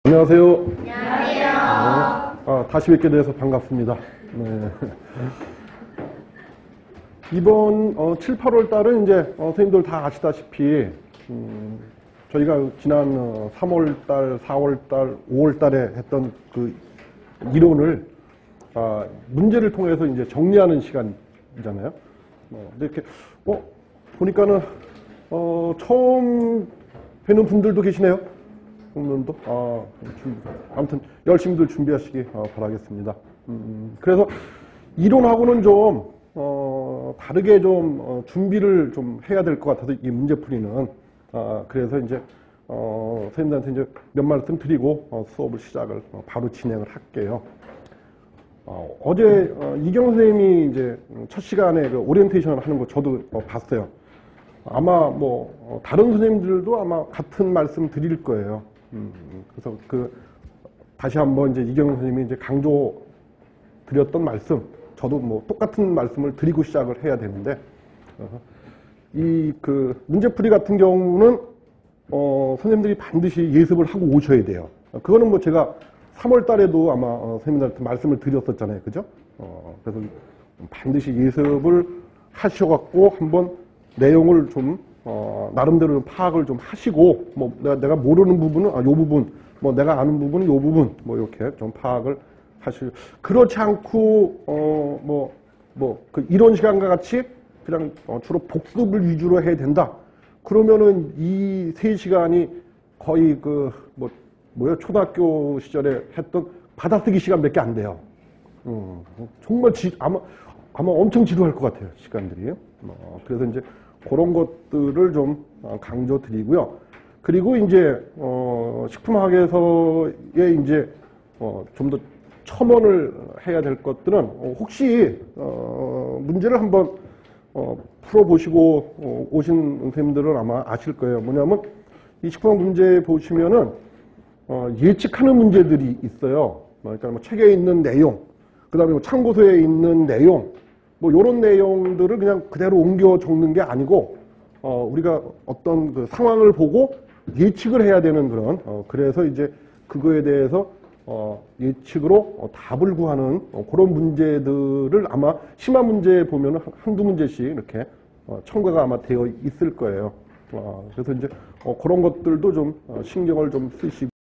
안녕하세요. 안녕하세요. 다시 뵙게 돼서 반갑습니다. 네. 이번 7, 8월 달은 이제 선생님들 다 아시다시피 저희가 지난 3월 달, 4월 달, 5월 달에 했던 그 이론을 문제를 통해서 이제 정리하는 시간이잖아요. 근데 이렇게 보니까는 처음 뵈는 분들도 계시네요. 분들도 아무튼 열심히들 준비하시기 바라겠습니다. 그래서 이론하고는 좀 다르게 좀 준비를 좀 해야 될 것 같아서 이 문제풀이는 그래서 이제 선생님들한테 이제 몇 말씀 드리고 수업을 시작을 바로 진행을 할게요. 어제 이경 선생님이 이제 첫 시간에 그 오리엔테이션을 하는 거 저도 봤어요. 아마 뭐 다른 선생님들도 아마 같은 말씀 드릴 거예요. 그래서 다시 한번 이제 이경 선생님이 이제 강조 드렸던 말씀, 저도 뭐 똑같은 말씀을 드리고 시작을 해야 되는데, 이 문제풀이 같은 경우는 선생님들이 반드시 예습을 하고 오셔야 돼요. 그거는 뭐 제가 3월 달에도 아마 선생님들한테 말씀을 드렸었잖아요, 그죠? 그래서 반드시 예습을 하셔갖고 한번 내용을 좀 나름대로 파악을 좀 하시고, 뭐 내가 모르는 부분은 요 부분, 뭐 내가 아는 부분은 요 부분, 뭐 이렇게 좀 파악을 하시고, 그렇지 않고 이론 시간과 같이 그냥 주로 복습을 위주로 해야 된다. 그러면은 이 3시간이 거의 초등학교 시절에 했던 받아쓰기 시간밖에 안 돼요. 정말 아마 엄청 지루할 것 같아요, 시간들이. 그래서 이제 그런 것들을 좀 강조드리고요. 그리고 이제 식품학에서의 이제 좀 더 첨언을 해야 될 것들은 혹시 문제를 한번 풀어보시고 오신 선생님들은 아마 아실 거예요. 뭐냐면 이 식품학 문제 보시면은 예측하는 문제들이 있어요. 그러니까 뭐 책에 있는 내용, 그 다음에 참고서에 있는 내용, 뭐 이런 내용들을 그냥 그대로 옮겨 적는 게 아니고 우리가 어떤 그 상황을 보고 예측을 해야 되는 그런 그래서 이제 그거에 대해서 예측으로 답을 구하는 그런 문제들을 아마 심화 문제 보면은 한두 문제씩 이렇게 첨가가 아마 되어 있을 거예요. 그래서 이제 그런 것들도 좀 신경을 좀 쓰시고